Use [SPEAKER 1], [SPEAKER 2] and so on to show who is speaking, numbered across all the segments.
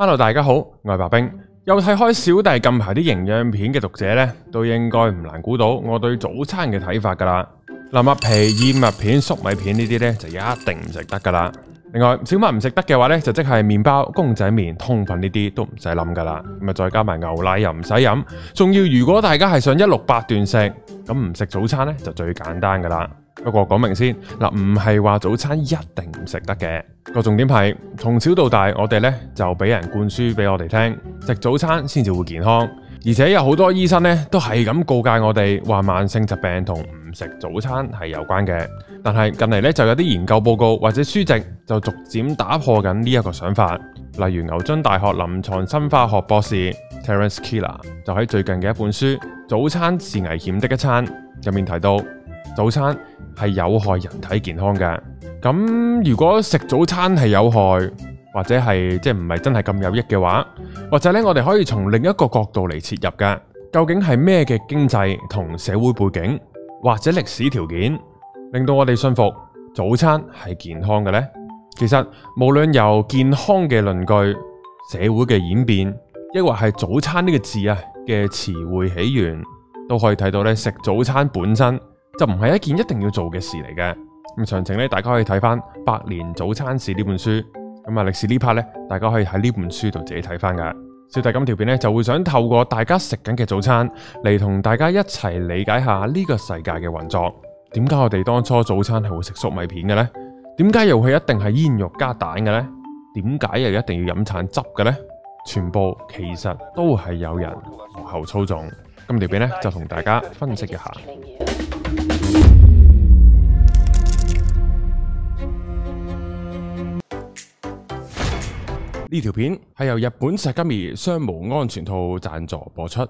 [SPEAKER 1] Hello， 大家好，我係白兵。有睇開小弟近排啲營養片嘅讀者呢，都應該唔難估到我對早餐嘅睇法噶啦。嗱，麥皮、燕麥片、粟米片呢啲呢，就一定唔食得噶啦。另外，小麥唔食得嘅話呢，就即係麵包、公仔麵、通粉呢啲都唔使諗噶啦。咁啊，再加埋牛奶又唔使飲。仲要如果大家係想168段食，咁唔食早餐呢，就最簡單噶啦。不過講明先，嗱，唔係話早餐一定唔食得嘅。個重點係從小到大，我哋呢就俾人灌輸俾我哋聽，食早餐先至會健康。而且有好多醫生呢都係咁告誡我哋話，慢性疾病同唔食早餐係有關嘅。但係近嚟呢就有啲研究報告或者書籍就逐漸打破緊呢一個想法。例如牛津大學臨床生化學博士 Terence Keller 就喺最近嘅一本書《早餐是危險的一餐》入面提到，早餐係有害人體健康嘅。咁如果食早餐係有害，或者係即係唔係真係咁有益嘅話，或者咧我哋可以從另一個角度嚟切入嘅，究竟係咩嘅經濟同社會背景或者歷史條件令到我哋信服早餐係健康嘅呢？其實無論由健康嘅論據、社會嘅演變，抑或係早餐呢個字啊嘅詞彙起源，都可以睇到咧，食早餐本身就唔係一件一定要做嘅事嚟嘅。咁詳情咧，大家可以睇翻《百年早餐史》呢本書。咁啊，歷史呢 part 咧，大家可以喺呢本書度自己睇翻噶。小弟今條片咧就會想透過大家食緊嘅早餐嚟同大家一齊理解下呢個世界嘅運作。點解我哋當初早餐係會食粟米片嘅呢？點解又係一定係煙肉加蛋嘅呢？點解又一定要飲橙汁嘅呢？全部其實都係有人幕後操縱。今條片咧就同大家分析一下。呢條片係由日本石金兒商務安全套贊助播出。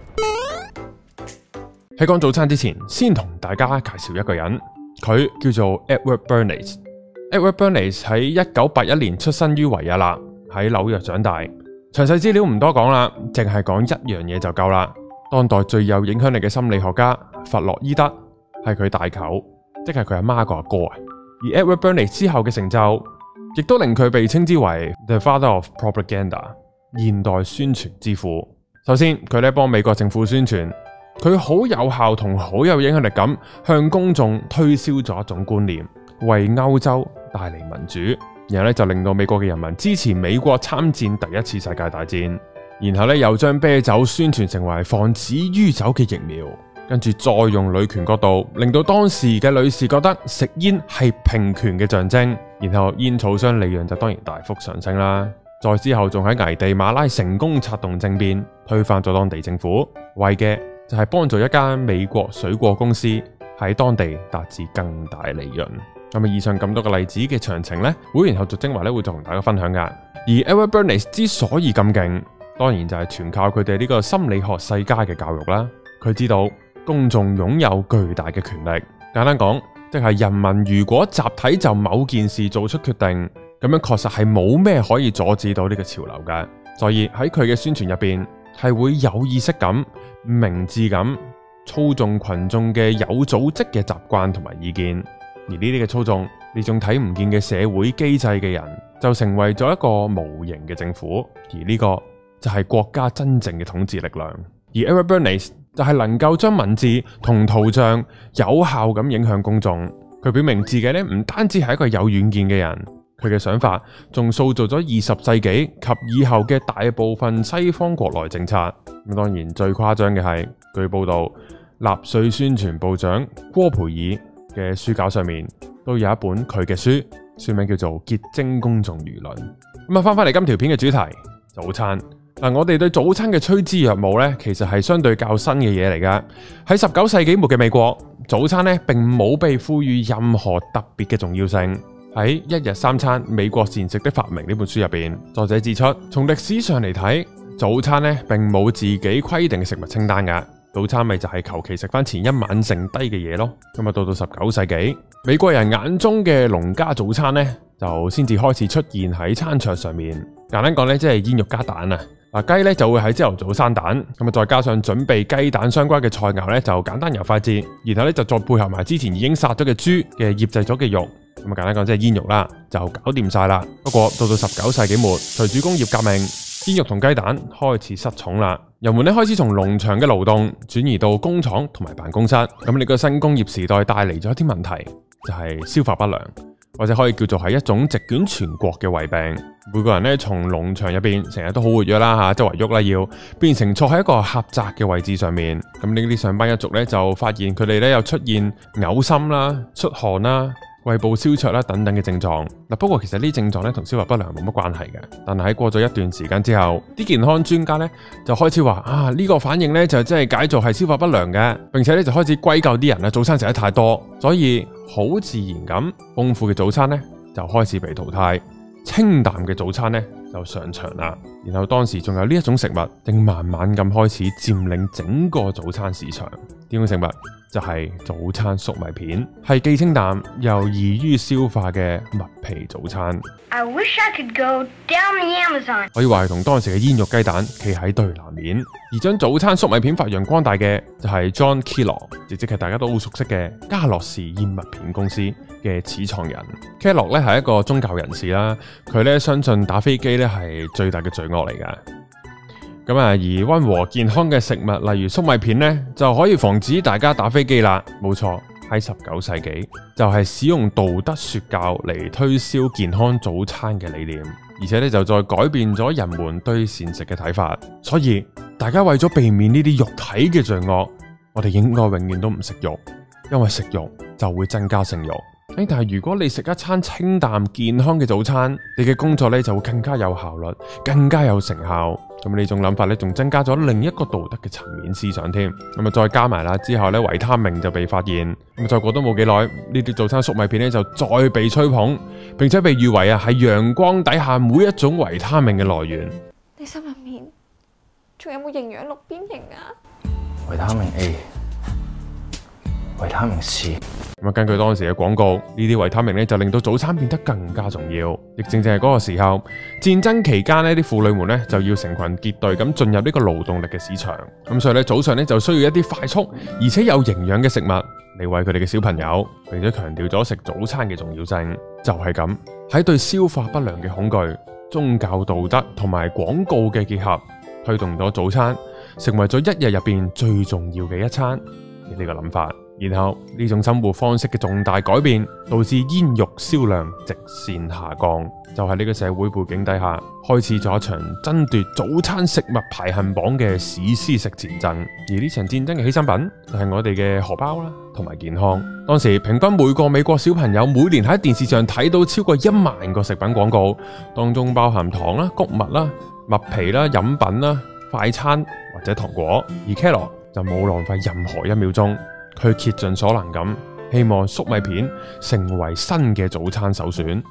[SPEAKER 1] 喺講早餐之前，先同大家介紹一個人，佢叫做 Edward Bernays。Edward Bernays 喺1981年出生於維也納，喺紐約長大。詳細資料唔多講啦，淨係講一樣嘢就夠啦。當代最有影響力嘅心理學家弗洛伊德係佢大舅，即係佢阿媽個阿哥啊。而 Edward Bernays 之後嘅成就，亦都令佢被稱之為 The Father of Propaganda， 現代宣傳之父。首先，佢咧幫美國政府宣傳，佢好有效同好有影響力咁向公眾推銷咗一種觀念，為歐洲帶嚟民主，然後咧就令到美國嘅人民支持美國參戰第一次世界大戰，然後咧又將啤酒宣傳成為防止酗酒嘅疫苗。跟住再用女權角度，令到當時嘅女士覺得食煙係平權嘅象徵，然後煙草商利潤就當然大幅上升啦。再之後仲喺危地馬拉成功策動政變，推翻咗當地政府，為嘅就係幫助一間美國水果公司喺當地達至更大利潤。咁以上咁多個例子嘅詳情呢，會員後續精華咧會同大家分享噶。而 Edward Bernays 之所以咁勁，當然就係全靠佢哋呢個心理學世家嘅教育啦。佢知道公眾擁有巨大嘅權力，簡單講，即係人民如果集體就某件事做出決定，咁樣確實係冇咩可以阻止到呢個潮流嘅。所以喺佢嘅宣傳入邊，係會有意識咁、明智咁操縱群眾嘅有組織嘅習慣同埋意見。而呢啲嘅操縱，呢種睇唔見嘅社會機制嘅人，就成為咗一個無形嘅政府。而呢個就係國家真正嘅統治力量。而 Edward Bernays就係能夠將文字同圖像有效咁影響公眾。佢表明自己咧唔單止係一個有遠見嘅人，佢嘅想法仲塑造咗20世紀及以後嘅大部分西方國內政策。咁當然最誇張嘅係，據報道納粹宣傳部長戈培爾嘅書架上面都有一本佢嘅書，書名叫做《結晶公眾輿論》。咁啊，翻返嚟今條片嘅主題，早餐。嗱，我哋對早餐嘅趨之若鶩咧，其實係相對較新嘅嘢嚟噶。喺19世紀末嘅美國，早餐咧並冇被賦予任何特別嘅重要性。喺《一日三餐：美國膳食的發明》呢本書入邊，作者指出，從歷史上嚟睇，早餐咧並冇自己規定嘅食物清單噶。早餐咪就係求其食翻前一晚剩低嘅嘢咯。咁啊，到19世紀，美國人眼中嘅農家早餐咧，就先至開始出現喺餐桌上面。簡單講咧，即係煙肉加蛋啊。雞咧就會喺朝頭早生蛋，咁啊再加上準備雞蛋相關嘅菜肴咧，就簡單又快捷，然後咧就再配合埋之前已經殺咗嘅豬嘅醃製咗嘅肉，咁啊簡單講即係煙肉啦，就搞掂晒啦。不過到19世紀末，隨住工業革命， 煙肉同雞蛋開始失寵啦，人們咧開始從農場嘅勞動轉移到工廠同埋辦公室。咁呢個新工業時代帶嚟咗一啲問題，就係消化不良，或者可以叫做係一種席捲全國嘅胃病。每個人咧從農場入邊成日都好活躍啦嚇，周圍喐啦，要變成坐喺一個狹窄嘅位置上面。咁呢啲上班一族咧就發現佢哋咧又出現嘔心啦、出汗啦、胃部燒灼啦等等嘅症狀。不過其實呢啲症狀咧同消化不良冇乜關係嘅。但係喺過咗一段時間之後，啲健康專家咧就開始話呢個反應咧就真係解做係消化不良嘅，並且咧就開始歸咎啲人早餐食得太多，所以好自然咁豐富嘅早餐咧就開始被淘汰，清淡嘅早餐咧就上場啦。然後當時仲有呢一種食物正慢慢咁開始佔領整個早餐市場。呢種食物就係早餐粟米片，係既清淡又易於消化嘅麥皮早餐。
[SPEAKER 2] I wish I could go down the Amazon。
[SPEAKER 1] 可以話係同當時嘅煙肉雞蛋企喺對立面。而將早餐粟米片發揚光大嘅就係 John Kellogg， 亦即係大家都好熟悉嘅家樂氏燕麥片公司嘅始創人。Kellogg 咧係一個宗教人士啦，佢咧相信打飛機咧係最大嘅罪惡嚟噶。咁而溫和健康嘅食物，例如粟米片呢，就可以防止大家打飛機啦。冇錯，喺19世紀就係使用道德說教嚟推銷健康早餐嘅理念，而且咧就再改變咗人們對善食嘅睇法。所以大家為咗避免呢啲肉體嘅罪惡，我哋應該永遠都唔食肉，因為食肉就會增加性慾。但係如果你食一餐清淡健康嘅早餐，你嘅工作咧就會更加有效率，更加有成效。咁呢種諗法咧，仲增加咗另一個道德嘅層面思想添。咁再加埋啦，之後咧維他命就被發現。咁再過都冇幾耐，呢啲早餐粟米片咧就再被吹捧，並且被譽為係陽光底下每一種維他命嘅來源。
[SPEAKER 3] 你心入面仲有冇營養綠邊形啊？
[SPEAKER 4] 維他命 A、維他命 C。
[SPEAKER 1] 根據當時嘅廣告，呢啲維他命咧就令到早餐變得更加重要。亦正正係嗰個時候，戰爭期間呢啲婦女們咧就要成群結隊咁進入呢個勞動力嘅市場。咁所以咧早上咧就需要一啲快速而且有營養嘅食物嚟餵佢哋嘅小朋友，並且強調咗食早餐嘅重要性。就係咁，喺對消化不良嘅恐懼、宗教道德同埋廣告嘅結合，推動咗早餐成為咗一日入邊最重要嘅一餐嘅呢個諗法。然後呢種生活方式嘅重大改變，導致煙肉銷量直線下降。就喺呢個社會背景底下，開始咗一場爭奪早餐食物排行榜嘅史詩式戰爭。而呢場戰爭嘅犧牲品就係我哋嘅荷包啦，同埋健康。當時平均每個美國小朋友每年喺電視上睇到超過1萬個食品廣告，當中包含糖啦、穀物啦、麥皮啦、飲品啦、快餐或者糖果。而 Kellogg 就冇浪費任何一秒鐘。佢竭盡所能咁，希望粟米片成為新嘅早餐首選。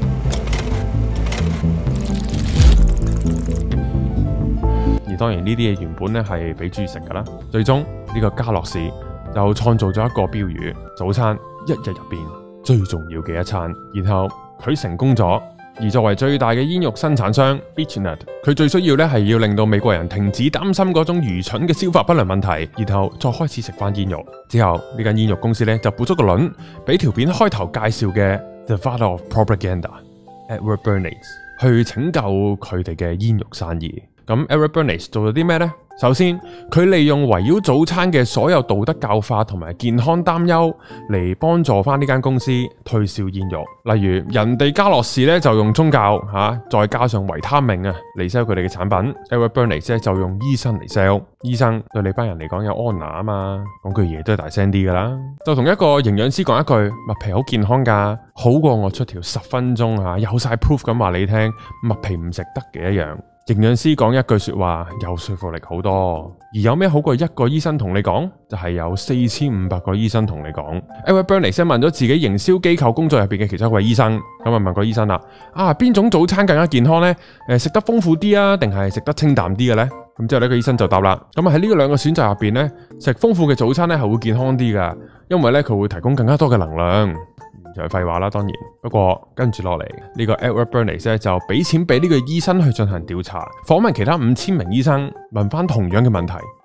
[SPEAKER 1] 而當然呢啲嘢原本咧係俾豬食噶啦。最終呢個家樂氏就創造咗一個標語：早餐一日入邊最重要嘅一餐。然後佢成功咗。而作為最大嘅煙肉生產商 Beech-Nut， 佢最需要咧係要令到美國人停止擔心嗰種愚蠢嘅消化不良問題，然後再開始食翻煙肉。之後呢間煙肉公司咧就補足個輪，俾條片開頭介紹嘅 The Father of Propaganda Edward Bernays 去拯救佢哋嘅煙肉生意。咁 Edward Bernays 做咗啲咩呢？首先，佢利用圍繞早餐嘅所有道德教化同埋健康擔憂嚟幫助翻呢間公司推銷煙肉。例如，人哋家樂氏咧就用宗教再加上維他命嚟 sell 佢哋嘅產品。Edward Bernays 就用醫生嚟 sell。醫生對你班人嚟講有 honor 啊嘛，講句嘢都係大聲啲噶啦。就同一個營養師講一句，麥皮好健康噶，好過我出條10分鐘有晒 proof 咁話你聽麥皮唔食得嘅一樣。營養師講一句說話有說服力好多，而有咩好過一個醫生同你講？就係有4500個醫生同你講。Edward Bernays 問咗自己營銷機構工作入邊嘅其中一位醫生，咁問個醫生啦，邊種早餐更加健康呢？食得豐富啲啊，定係食得清淡啲嘅呢？咁之後呢個醫生就答啦，咁喺呢個兩個選擇入邊呢，食豐富嘅早餐呢係會健康啲噶，因為呢佢會提供更加多嘅能量。就係廢話啦，當然。不過跟住落嚟，呢個 Edward Bernays 咧就俾錢俾呢個醫生去進行調查，訪問其他5000名醫生，問翻同樣嘅問題。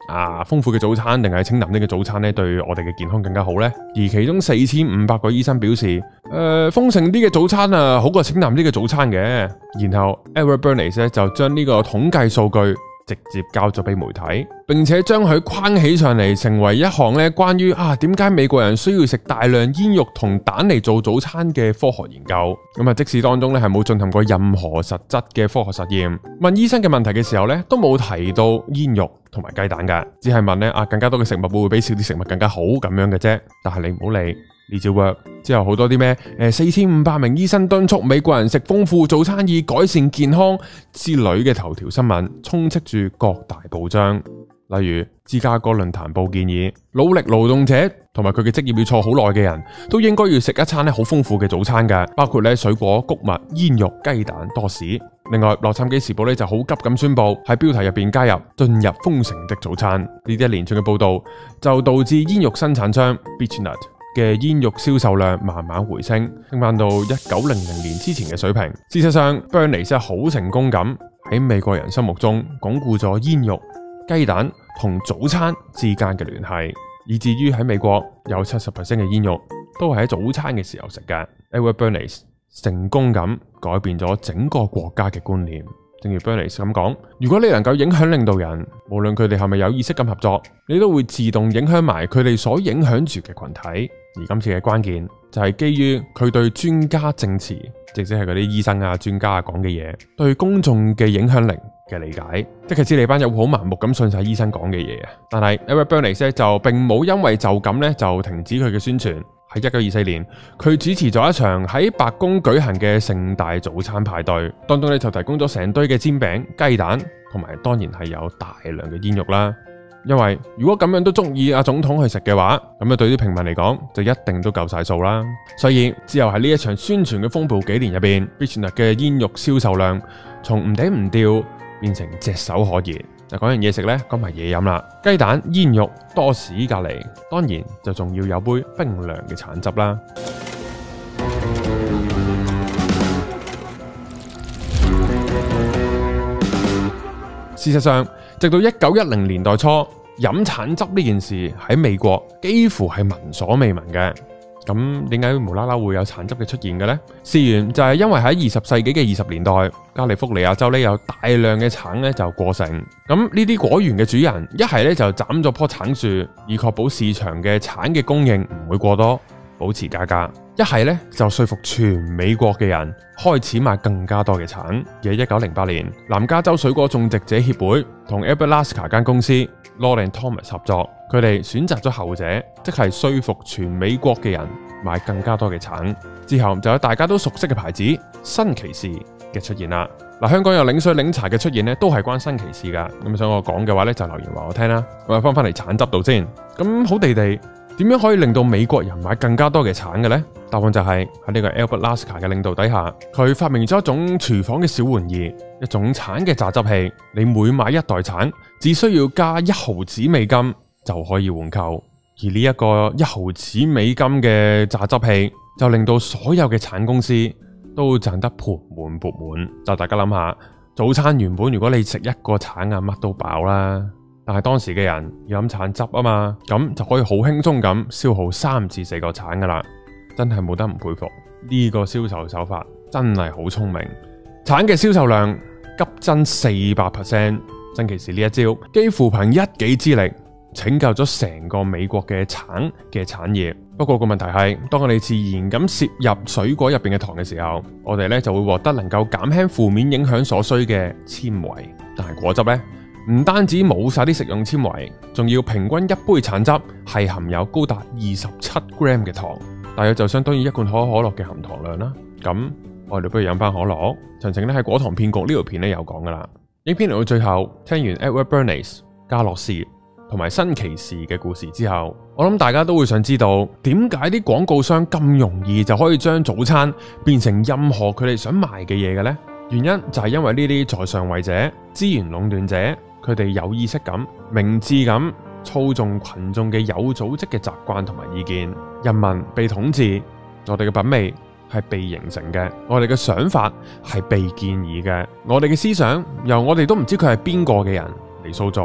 [SPEAKER 1] 豐富嘅早餐定係清淡啲嘅早餐咧，對我哋嘅健康更加好呢？而其中4500個醫生表示，豐盛啲嘅早餐好過清淡啲嘅早餐嘅。然後 Edward Bernays 咧就將呢個統計數據直接交咗俾媒體，並且將佢框起上嚟，成為一項咧關於點解美國人需要食大量煙肉同蛋嚟做早餐嘅科學研究。咁即使當中咧係冇進行過任何實質嘅科學實驗，問醫生嘅問題嘅時候咧，都冇提到煙肉同埋雞蛋㗎，只係問咧更加多嘅食物會唔會比少啲食物更加好咁樣嘅啫。但係你唔好理。呢招 work 之後，好多啲咩4500名醫生敦促美國人食豐富早餐以改善健康之類嘅頭條新聞，充斥住各大報章。例如芝加哥論壇報建議，努力勞動者同埋佢嘅職業要坐好耐嘅人都應該要食一餐好豐富嘅早餐㗎，包括水果、穀物、煙肉、雞蛋、多士。另外，洛杉磯時報就好急咁宣布喺標題入邊加入進入豐盛的早餐。呢啲一連串嘅報道就導致煙肉生產商 BeechNut嘅煙肉銷售量慢慢回升，升翻到1900年之前嘅水平。事實上 ，Bernays 好成功咁喺美國人心目中鞏固咗煙肉、雞蛋同早餐之間嘅聯繫，以至於喺美國有70% 嘅煙肉都係喺早餐嘅時候食嘅。Edward Bernays 成功咁改變咗整個國家嘅觀念。正如 Bernays 咁講，如果你能夠影響領導人，無論佢哋係咪有意識咁合作，你都會自動影響埋佢哋所影響住嘅群體。而今次嘅關鍵就係基於佢對專家證詞，即係嗰啲醫生專家講嘅嘢，對公眾嘅影響力嘅理解。即係知你班友好盲目咁信晒醫生講嘅嘢。但係 Edward Bernays 就並冇因為就咁就停止佢嘅宣傳。喺1924年，佢主持咗一場喺白宮舉行嘅盛大早餐派對，當中就提供咗成堆嘅煎餅、雞蛋，同埋當然係有大量嘅煙肉啦。因為如果咁樣都足以總統去食嘅話，咁對啲平民嚟講就一定都夠晒數啦。所以之後喺呢一場宣傳嘅風暴幾年入邊 BeechNut 嘅煙肉銷售量從唔頂唔掉變成炙手可熱。講完嘢食呢，講埋嘢飲啦。雞蛋、煙肉、多士隔籬，當然就仲要有杯冰涼嘅橙汁啦。事實上，直到1910年代初，飲橙汁呢件事喺美國幾乎係聞所未聞嘅。咁點解無啦啦會有橙汁嘅出現嘅呢？事源就係因為喺20世紀嘅20年代，加利福尼亞州有大量嘅橙就過剩。咁呢啲果園嘅主人一係就斬咗棵橙樹，以確保市場嘅橙嘅供應唔會過多，保持價格；一係就說服全美國嘅人開始買更加多嘅橙。而喺1908年，南加州水果種植者協會同 Alaska 間公司 Lord & Thomas 合作，佢哋選擇咗後者，即係說服全美國嘅人買更加多嘅橙。之後就有大家都熟悉嘅牌子新奇士嘅出現啦。香港有領水檸茶嘅出現都係關新奇士噶。咁想我講嘅話就留言話我聽啦。我翻嚟橙汁度先。咁好地地，點樣可以令到美國人買更加多嘅橙嘅呢？答案就係喺呢個 Albert Lasker 嘅領導底下，佢發明咗一種廚房嘅小玩意，一種橙嘅榨汁器。你每買一袋橙，只需要加1毫子美金就可以換購。而呢一個1毫子美金嘅榨汁器，就令到所有嘅橙公司都賺得盆滿缽滿。就大家諗下，早餐原本如果你食一個橙乜都飽啦。但係當時嘅人要飲橙汁嘛，咁就可以好輕鬆咁消耗3至4個橙噶啦。真係冇得唔佩服，呢個銷售手法真係好聰明。橙嘅銷售量急增400%，新奇士呢一招幾乎憑一己之力拯救咗成個美國嘅橙嘅產業。不過個問題係，當我哋自然咁攝入水果入邊嘅糖嘅時候，我哋就會獲得能夠減輕負面影響所需嘅纖維。但係果汁呢，唔單止冇晒啲食用纖維，仲要平均一杯橙汁係含有高達27 gram 嘅糖，大約就相當於一罐可口可樂嘅含糖量啦。咁我哋不如飲翻可樂。詳情喺果糖騙局呢條片有講噶啦。影片嚟到最後，聽完 Edward Bernays、家樂士同埋新奇士嘅故事之後，我諗大家都會想知道，點解啲廣告商咁容易就可以將早餐變成任何佢哋想賣嘅嘢嘅呢？原因就係因為呢啲在上位者、資源壟斷者，佢哋有意識咁、明智咁操縱群眾嘅有組織嘅習慣同埋意見。人民被統治，我哋嘅品味係被形成嘅，我哋嘅想法係被建議嘅，我哋嘅思想由我哋都唔知佢係邊個嘅人嚟塑造，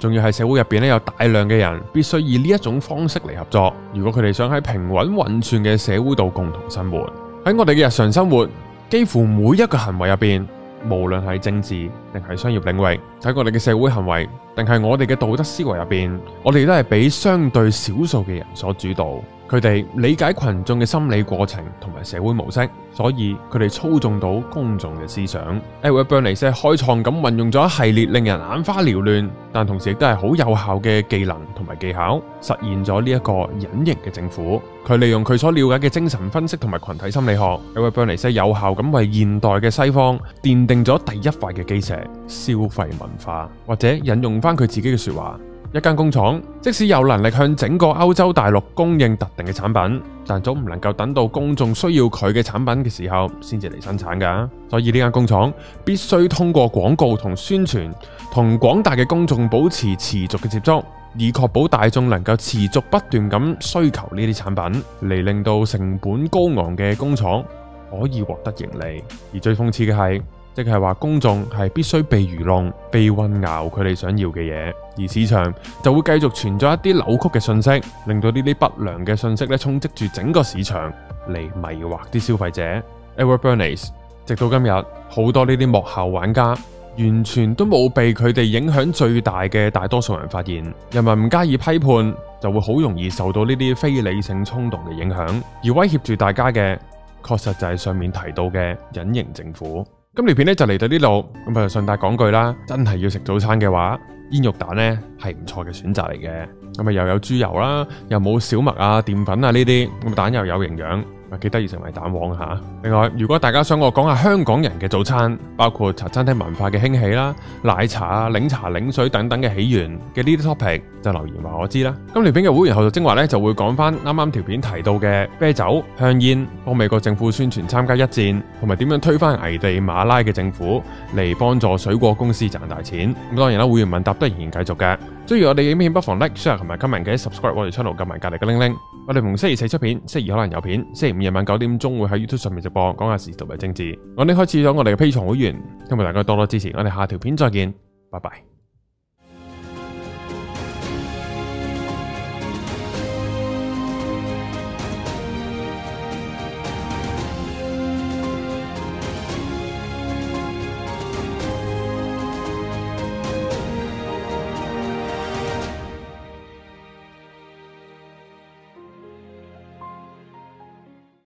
[SPEAKER 1] 仲要係社會入邊咧有大量嘅人必須以呢一種方式嚟合作，如果佢哋想喺平穩運轉嘅社會度共同生活。喺我哋嘅日常生活，幾乎每一個行為入邊，無論係政治定係商業領域，喺我哋嘅社會行為定係我哋嘅道德思維入邊，我哋都係俾相對少數嘅人所主導。佢哋理解群眾嘅心理過程同埋社會模式，所以佢哋操縱到公眾嘅思想。Edward Bernays 開創咁運用咗一系列令人眼花繚亂，但同時亦都係好有效嘅技能同埋技巧，實現咗呢一個隱形嘅政府。佢利用佢所了解嘅精神分析同埋群體心理學 ，Edward Bernays 有效咁為現代嘅西方奠定咗第一塊嘅基石——消費文化。或者引用翻佢自己嘅說話。一間工廠即使有能力向整個歐洲大陸供應特定嘅產品，但總唔能夠等到公眾需要佢嘅產品嘅時候先至嚟生產㗎。所以呢間工廠必須通過廣告同宣傳，同廣大嘅公眾保持持續嘅接觸，以確保大眾能夠持續不斷咁需求呢啲產品，嚟令到成本高昂嘅工廠可以獲得盈利。而最諷刺嘅係，即係話公眾係必須被愚弄、被混淆佢哋想要嘅嘢，而市場就會繼續傳咗一啲扭曲嘅信息，令到呢啲不良嘅信息咧充斥住整個市場嚟迷惑啲消費者。Edward Bernays 直到今日，好多呢啲幕後玩家完全都冇被佢哋影響最大嘅大多數人發現。人民唔加以批判，就會好容易受到呢啲非理性衝動嘅影響，而威脅住大家嘅，確實就係上面提到嘅隱形政府。今條片咧就嚟到呢度，咁就順帶講句啦，真係要食早餐嘅話，煙肉蛋咧係唔錯嘅選擇嚟嘅。咁啊又有豬油啦，又冇小麥啊、澱粉啊呢啲，咁蛋又有營養，記得要成為蛋黃吓。另外，如果大家想我講下香港人嘅早餐，包括茶餐廳文化嘅興起啦、奶茶啊、檸茶、檸水等等嘅起源嘅呢啲 topic，就留言話我知啦。今條片嘅會員後續精華咧就會講翻啱啱條片提到嘅啤酒、香煙，幫美國政府宣傳參加一戰，同埋點樣推翻危地馬拉嘅政府嚟幫助水果公司賺大錢。咁當然啦，會員問答都仍然繼續嘅。中意我哋影片不妨 like、share 同埋 comment 嘅 subscribe 我哋 channel， 撳埋隔籬嘅鈴鈴。我哋逢星期四出片，星期二可能有片，星期五夜晚9點鐘會喺 YouTube 上面直播，講下時事同埋政治。我哋開始咗我哋嘅 Patreon會員，希望大家多多支持。我哋下條片再見，拜拜。